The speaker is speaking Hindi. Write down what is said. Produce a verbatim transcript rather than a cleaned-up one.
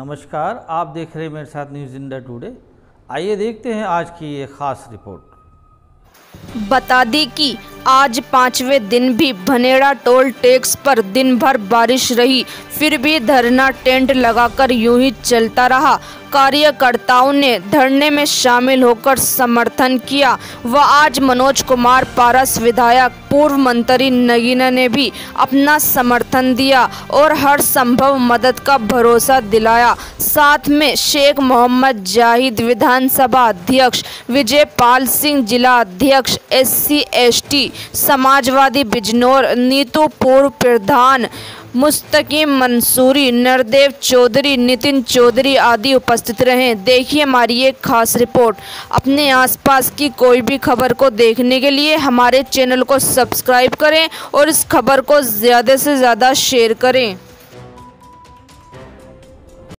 नमस्कार, आप देख रहे हैं मेरे साथ न्यूज़ इंडिया टुडे। आइए देखते हैं आज की ये खास रिपोर्ट। बता दें कि आज पांचवें दिन भी भनेड़ा टोल टैक्स पर दिन भर बारिश रही, फिर भी धरना टेंट लगाकर यूं ही चलता रहा। कार्यकर्ताओं ने धरने में शामिल होकर समर्थन किया व आज मनोज कुमार पारस विधायक पूर्व मंत्री नगीना ने भी अपना समर्थन दिया और हर संभव मदद का भरोसा दिलाया। साथ में शेख मोहम्मद जाहिद विधानसभा अध्यक्ष, विजय पाल सिंह जिला अध्यक्ष S C S T Samajwadi Bijnor, Neetu पूर्व प्रधान, मुस्तकीम मंसूरी, नरदेव चौधरी, नितिन चौधरी आदि उपस्थित रहे। देखिए हमारी ये खास रिपोर्ट। अपने आसपास की कोई भी खबर को देखने के लिए हमारे चैनल को सब्सक्राइब करें और इस खबर को ज़्यादा से ज़्यादा शेयर करें।